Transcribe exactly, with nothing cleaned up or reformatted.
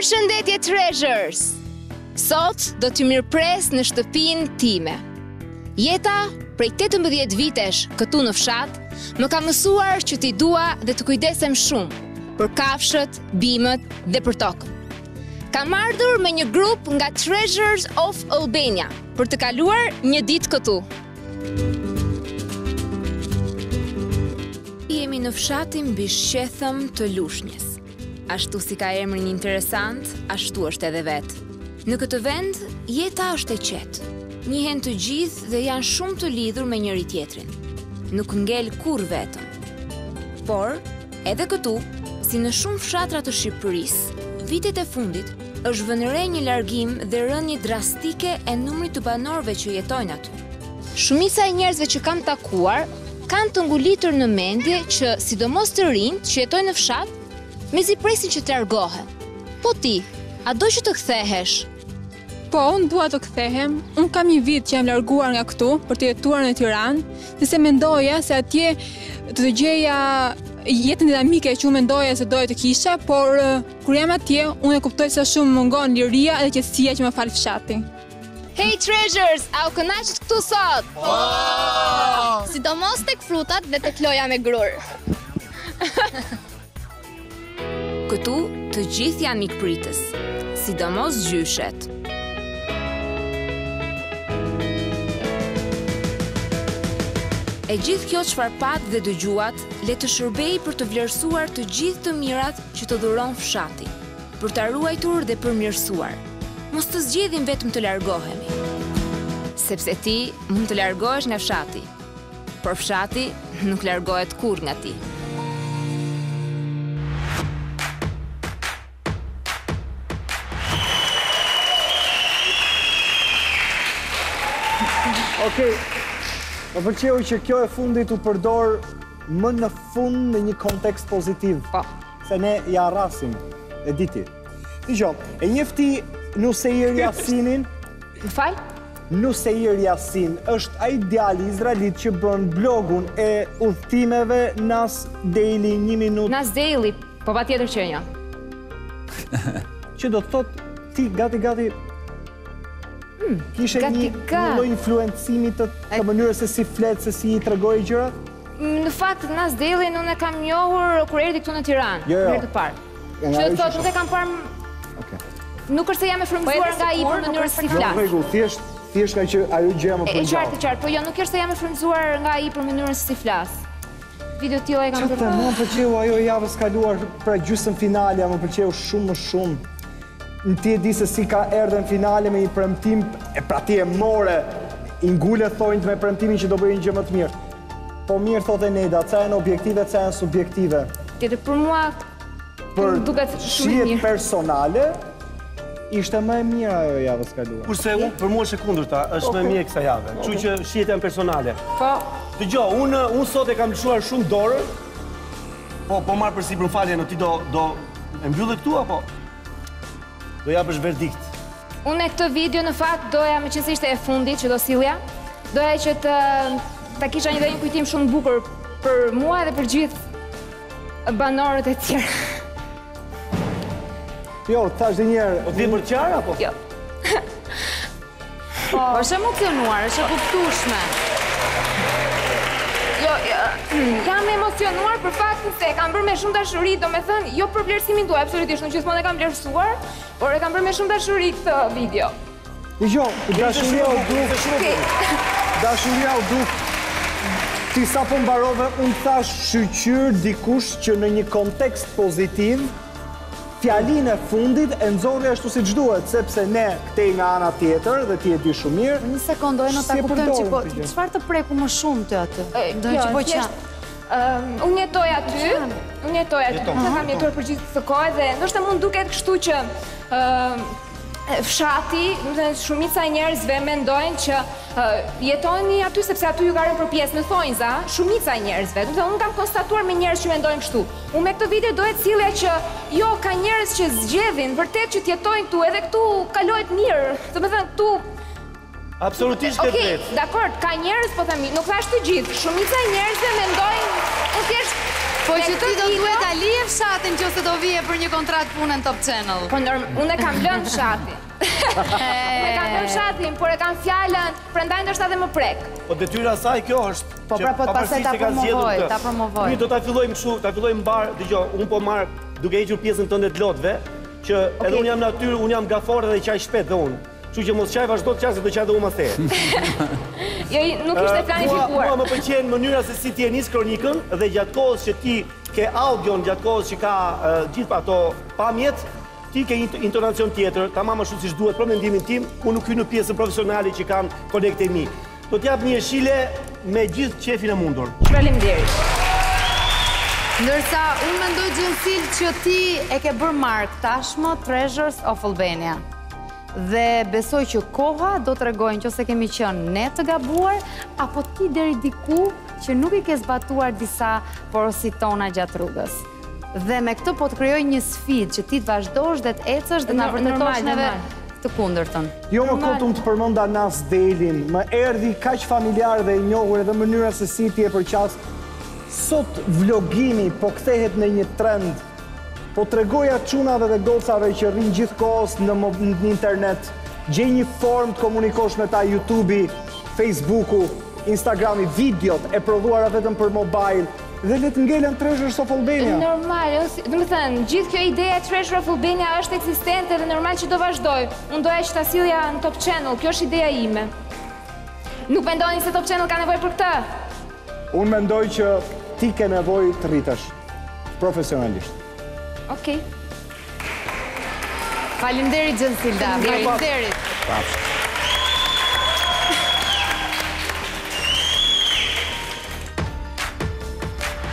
Përshëndetje Treasures! Sot do t'ju mirëpres në shtëpinë time. Jeta prej tetëmbëdhjetë vitesh këtu në fshat më ka mësuar që t'i dua dhe të kujdesem shumë për kafshët, bimët dhe për tokën. Kam ardhur me një grup nga Treasures of Albania për të kaluar një ditë këtu. Jemi në fshatin mbi shqethëm të Lushnjës. Ashtu si ka emrin interesant, ashtu është edhe vetë. Në këtë vend, jeta është e qetë. Njihen të gjithë dhe janë shumë të lidhur me njëri tjetrin. Nuk ngel kur vetëm. Por, edhe këtu, si në shumë fshatra të Shqipërisë, vitet e fundit është vënë re një largim dhe rënje drastike e numrit të banorëve që jetojnë aty. Shumica e njerëzve që kam takuar kanë të ngulitur në mendje që sidomos të rinjt që jetojnë në fshat, mezi presin që të largohen. Po ti, a do që të kthehesh? Po, unë dua të kthehem. Unë kam një vit që jam larguar nga këtu për të jetuar në Tiranë, dhe se mendoja se atje të të gjeja jetën dinamike që unë mendoja se doja të kisha, por kur jam atje, unë e kuptoj se shumë mungon liria dhe qetësia që më fal fshati. Hey Treasures, a u kënaqët këtu sot? Po! Sidomos tek frutat dhe tek loja me grur. Këtu të gjithë janë mikpritës, sidomos gjyshet. E gjithë kjo çfarë pat dhe dëgjuat, le të shërbej për të vlerësuar të gjithë të mirat që të dhuron fshati, për të ruajtur dhe përmirësuar. Mos të zgjedhim vetëm të largohemi. Sepse ti mund të largohesh nga fshati, por fshati nuk largohet kur nga ti. Okej, më pëlqeu që kjo e fundit u përdor më në fund në një kontekst pozitiv. Po. Se ne ja rrasim, e diti. Dgjoj, e njefti Nuseir Yasinin? Më fal? Nuseir Yasin është ai djali izraelit që bën blogun e udhëtimeve Nas Daily një minutë. Nas Daily, po patjetër që jo. Që do të thot ti gati gati kishe një lloj influencimi të të mënyrës se si flet, se si i tregoi gjërat? Në fakt, Nas Daily unë e kam njohur kur erdhi këtu në Tiranë, herë të parë. Që do të thotë, nuk e kam parë. Nuk është se jam e frymëzuar nga ai për mënyrën se si flas. Jo, rregull, thjesht thjesht nga që ajo gjë më pëlqeu. E qartë, qartë, po jo, nuk është se jam e frymëzuar nga ai për mënyrën se si flas. Video tilla e kam bërë. Më pëlqeu ajo javës kaluar pra gjysmë finale, më pëlqeu shumë më shumë. Në ti e di se si ka erdhe në finale me një premtim, e pra ti e more, i ngule thonjt me premtimin që do bëjnë gjë më të mirë. Po mirë thotë Neda, ca janë objektive, ca janë subjektive. Tjetër për mua, për duket shumë mirë. shihet personale, ishte më e mirë ajo javës kaluar. Kurse unë, për mua është e kundërta, është më e mirë kësaj jave. Kështu që shihet janë personale. Po. Dgjoj, unë unë sot e kam lëshuar shumë dorë. Po, po marr përsipër falje, në ti do do e mbyllë këtu apo? Do japësh verdikt. Unë e këtë video në fakt doja, me qënë ishte e fundit që do sillja, doja që të ta kisha një dhe një kujtim shumë bukur për mua dhe për gjithë banorët e tjerë. Jo, thash dhe njerë... O t'vi për qarë, apo? Jo. është emocionuar, është e kuptueshme. Jo, jam emocionuar për faktin se e kam bërë me shumë dashuri, do me thënë, jo për vlerësimin tuaj, absolutisht, në gjithmonë e kam vlerësuar, por e kam bërë me shumë dashuri këtë video. Dgjoj, dashuria u duk, dashuria u duk, ti sa po mbarove, unë thash shqyr dikush që në një kontekst pozitiv, fjalin e fundit e nxorri ashtu siç duhet, sepse ne këtej nga ana tjetër dhe ti e di shumë mirë. Një sekondë, do ta kuptojmë çiko, çfarë të preku më shumë ty aty? Ndonjë që po qan. Unë jetoj aty, unë jetoj aty, unë kam jetuar për gjithë këtë kohë dhe ndoshta mund duket kështu që fshati, shumica e njerëzve mendojnë që jetoni aty sepse aty ju ka rënë për pjesë në thonjza, shumica e njerëzve. Do të thonë, unë kam konstatuar me njerëz që mendojnë kështu. Unë me këtë video dohet sillja që jo, ka njerëz që zgjedhin vërtet që të jetojnë këtu, edhe këtu kalohet mirë. Do të thënë, këtu absolutisht ke drejtë. Okej, dakord, ka njerëz, po themi, nuk thash të gjithë. Shumica e njerëzve mendojnë, unë thjesht Po që ti do duhet ta lije fshatin nëse do vije për një kontratë pune në Top Channel. Po unë e kam lënë fshatin. Unë e kam lënë fshatin, por e kam fjalën, prandaj ndoshta edhe më prek. Po detyra saj kjo është. Po pra po pastaj ta promovoj, ta promovoj. Ne do ta fillojmë kështu, ta fillojmë mbar, dëgjoj, unë po marr duke hequr pjesën tënde të lotëve, që edhe unë jam natyrë, unë jam gafor dhe qaj shpejt dhe unë. Kështu që mos qaj vazhdo të qaj se do qaj dhe unë ma the. Jo, nuk ishte planifikuar. Mua më pëlqen mënyra se si ti e nis kronikën dhe gjatë kohës që ti ke audion, gjatë kohës që ka gjithë ato pamjet, ti ke intonacion tjetër, tamam ashtu siç duhet, për mendimin tim, unë nuk hyj në pjesën profesionale që kanë kolegët e mi. Do t'jap një jeshile me gjithë qefin e mundur. Faleminderit. Ndërsa unë mendoj Gjensil që ti e ke bërë mark tashmë Treasures of Albania. Dhe besoj që koha do të regojnë që se kemi qënë ne të gabuar, apo ti deri diku që nuk i ke zbatuar disa porosit tona gjatë rrugës. Dhe me këtë po të kryoj një sfidë që ti të vazhdojsh dhe të ecësh dhe nga vërtetosh neve të kundërtën. Jo më këtë unë të përmënda Nas Delin, më erdi kaq familjar dhe i njohur edhe mënyra se si ti e përqas. Sot vlogimi po kthehet në një trend. Po të regoja qunave dhe gocave që rrinë gjithë kohës në internet, gjej një form të komunikosh me ta YouTube-i, Facebook-u, Instagrami, videot e prodhuara vetëm për mobile, dhe le të ngelen Treasures of Albania. Normal, dhe më thënë, gjithë kjo ideja Treasure of Albania është eksistente dhe normal që do vazhdoj. Unë doja që ta silja në Top Channel, kjo është ideja ime. Nuk mendoni se Top Channel ka nevoj për këtë? Unë mendoj që ti ke nevoj të rritesh, profesionalisht. Okej. Faleminderit Gjensilda, faleminderit.